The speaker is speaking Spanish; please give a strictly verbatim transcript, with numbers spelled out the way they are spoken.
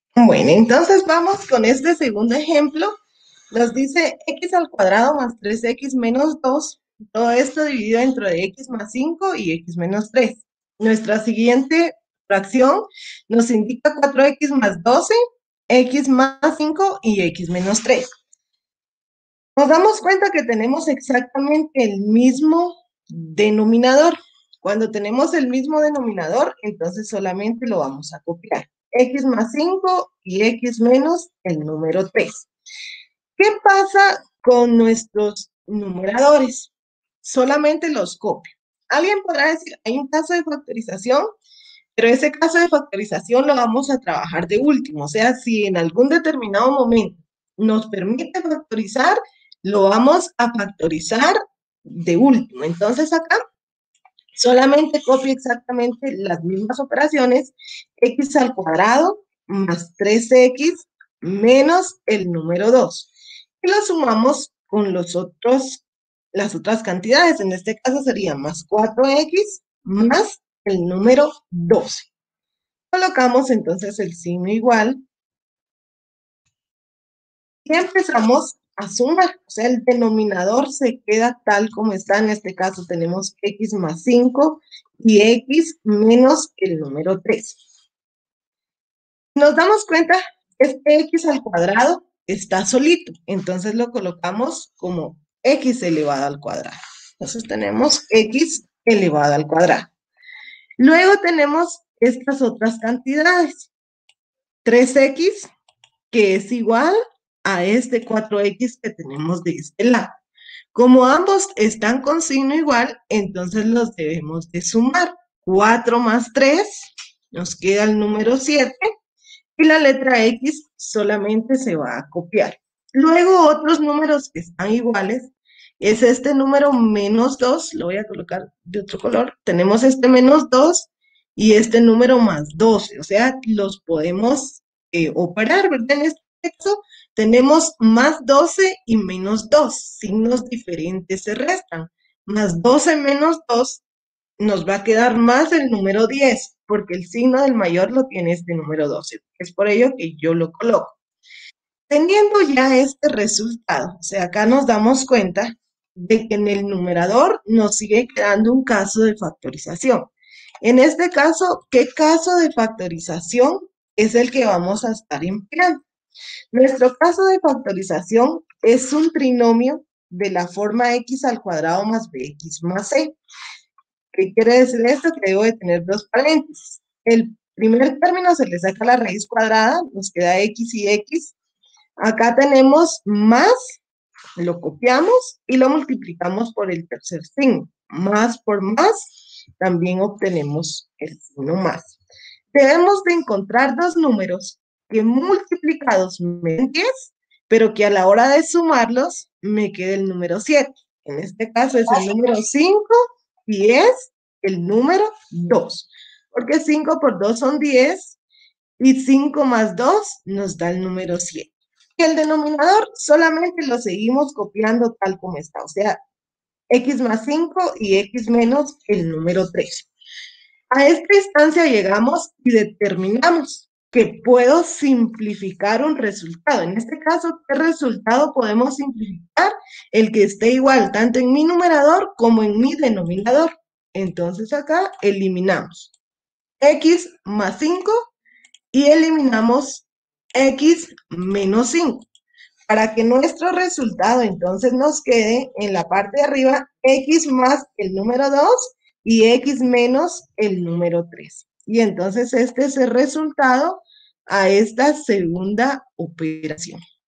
Bueno, entonces vamos con este segundo ejemplo. Nos dice x al cuadrado más tres x menos dos. Todo esto dividido dentro de x más cinco y x menos tres. Nuestra siguiente fracción nos indica cuatro x más doce, x más cinco y x menos tres. Nos damos cuenta que tenemos exactamente el mismo denominador. Cuando tenemos el mismo denominador, entonces solamente lo vamos a copiar. X más cinco y x menos el número tres. ¿Qué pasa con nuestros numeradores? Solamente los copio. Alguien podrá decir, hay un caso de factorización, pero ese caso de factorización lo vamos a trabajar de último. O sea, si en algún determinado momento nos permite factorizar, lo vamos a factorizar de último. Entonces acá solamente copio exactamente las mismas operaciones, x al cuadrado más tres x menos el número dos. Y lo sumamos con los otros, las otras cantidades. En este caso sería más cuatro x más el número doce. Colocamos entonces el signo igual y empezamos a sumar. O sea, el denominador se queda tal como está. En este caso tenemos x más cinco y x menos el número tres. Nos damos cuenta que este x al cuadrado está solito. Entonces lo colocamos como x elevado al cuadrado. Entonces tenemos x elevado al cuadrado. Luego tenemos estas otras cantidades. tres x, que es igual a este cuatro x que tenemos de este lado. Como ambos están con signo igual, entonces los debemos de sumar. cuatro más tres, nos queda el número siete, y la letra X solamente se va a copiar. Luego otros números que están iguales, es este número menos dos, lo voy a colocar de otro color, tenemos este menos dos y este número más doce, o sea, los podemos eh, operar, ¿verdad? En este caso tenemos más doce y menos dos, signos diferentes se restan, más doce menos dos nos va a quedar más el número diez, porque el signo del mayor lo tiene este número doce. Es por ello que yo lo coloco. Teniendo ya este resultado, o sea, acá nos damos cuenta de que en el numerador nos sigue quedando un caso de factorización. En este caso, ¿qué caso de factorización es el que vamos a estar empleando? Nuestro caso de factorización es un trinomio de la forma x al cuadrado más bx más c. ¿Qué quiere decir esto? Que debo de tener dos paréntesis. El primer término se le saca la raíz cuadrada, nos queda x y x. Acá tenemos más, lo copiamos y lo multiplicamos por el tercer signo. Más por más, también obtenemos el signo más. Debemos de encontrar dos números que multiplicados me den diez, pero que a la hora de sumarlos me quede el número siete. En este caso es el número cinco y es el número dos. Porque cinco por dos son diez y cinco más dos nos da el número siete. Y el denominador solamente lo seguimos copiando tal como está. O sea, x más cinco y x menos el número tres. A esta instancia llegamos y determinamos que puedo simplificar un resultado. En este caso, ¿qué resultado podemos simplificar? El que esté igual tanto en mi numerador como en mi denominador. Entonces acá eliminamos x más cinco y eliminamos x menos cinco. Para que nuestro resultado entonces nos quede en la parte de arriba x más el número dos y x menos el número tres. Y entonces este es el resultado a esta segunda operación.